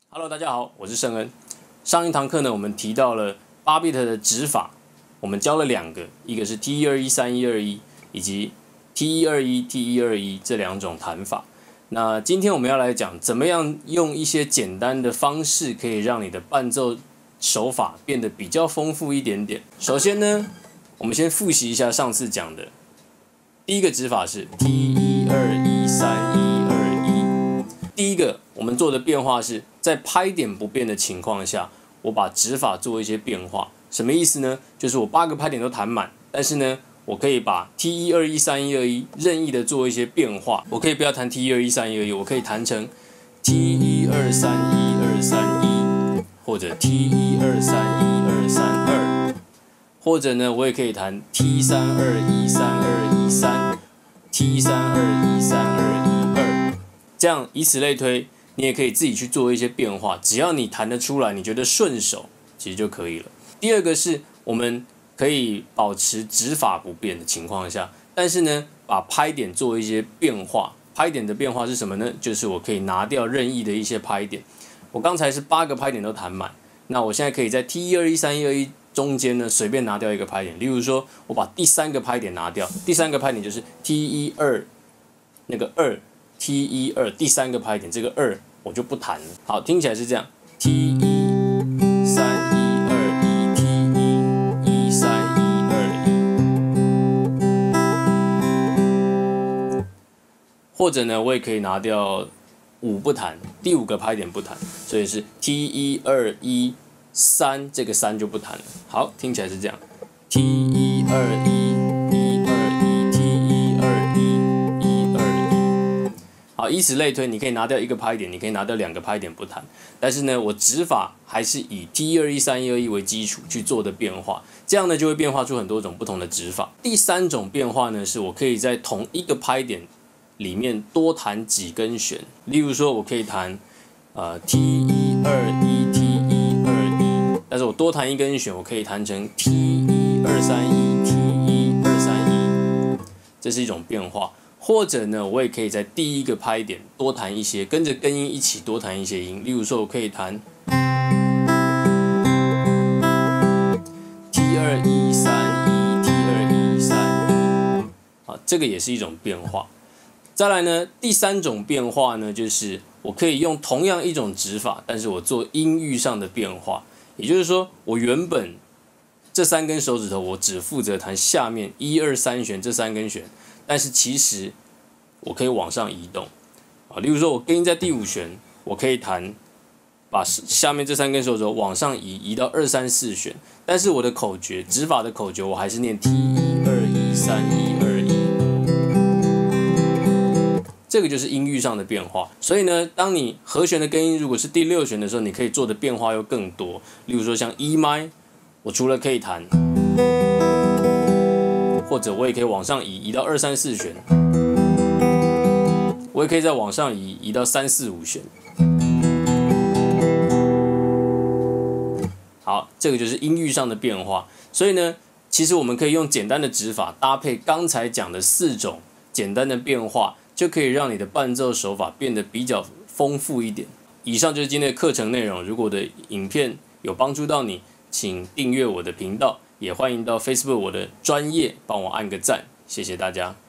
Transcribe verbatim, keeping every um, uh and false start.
Hello， 大家好，我是盛恩。上一堂课呢，我们提到了八 bit 的指法，我们教了两个，一个是 T 一二一、三一二一，以及 T 一二一、T 一二一这两种弹法。那今天我们要来讲，怎么样用一些简单的方式，可以让你的伴奏手法变得比较丰富一点点。首先呢，我们先复习一下上次讲的，第一个指法是 T 一二一、三一二一。第一个我们做的变化是在拍点不变的情况下，我把指法做一些变化。什么意思呢？就是我八个拍点都弹满，但是呢，我可以把 T 一二一、三一二一任意的做一些变化。我可以不要弹 T 一二一、三一二一，我可以弹成 T 一二三一二三一，或者 T 一二三一二三二，或者呢，我也可以弹 T 三二一三二一三 ，T 三二一三二一二，这样以此类推。你也可以自己去做一些变化，只要你弹得出来，你觉得顺手，其实就可以了。第二个是我们可以保持指法不变的情况下，但是呢，把拍点做一些变化。拍点的变化是什么呢？就是我可以拿掉任意的一些拍点。我刚才是八个拍点都弹满，那我现在可以在 T 一二一、三一二一中间呢，随便拿掉一个拍点。例如说，我把第三个拍点拿掉，第三个拍点就是 T 一二那个二 T 一二第三个拍点，这个二。我就不弹了。好，听起来是这样 ：T 一三一二一 T 一一三一二一。或者呢，我也可以拿掉五不弹，第五个拍点不弹，所以是 T 一二一三，这个三就不弹了。好，听起来是这样 ：T 一二一一二一 T 一二一。好，以此类推，你可以拿掉一个拍点，你可以拿掉两个拍点不弹，但是呢，我指法还是以 T 一二一、三一二一为基础去做的变化，这样呢就会变化出很多种不同的指法。第三种变化呢，是我可以在同一个拍点里面多弹几根弦，例如说，我可以弹呃 T 一二一 T 一二一，但是我多弹一根弦，我可以弹成 T 一二三一 T 一二三一，这是一种变化。或者呢，我也可以在第一个拍点多弹一些，跟着根音一起多弹一些音。例如说，我可以弹 T 二一三一 T 二一三一，啊，这个也是一种变化。再来呢，第三种变化呢，就是我可以用同样一种指法，但是我做音域上的变化。也就是说，我原本这三根手指头，我只负责弹下面一二三弦这三根弦。但是其实我可以往上移动啊，例如说我根音在第五弦，我可以弹把下面这三根手指头往上移，移到二三四弦，但是我的口诀指法的口诀我还是念 T 一二一三一二一，这个就是音域上的变化。所以呢，当你和弦的根音如果是第六弦的时候，你可以做的变化又更多。例如说像 E 麦，我除了可以弹。或者我也可以往上移，移到二三四弦，我也可以再往上移，移到三四五弦。好，这个就是音域上的变化。所以呢，其实我们可以用简单的指法搭配刚才讲的四种简单的变化，就可以让你的伴奏手法变得比较丰富一点。以上就是今天的课程内容。如果我的影片有帮助到你，请订阅我的频道。也欢迎到 Facebook 我的专页帮我按个赞，谢谢大家。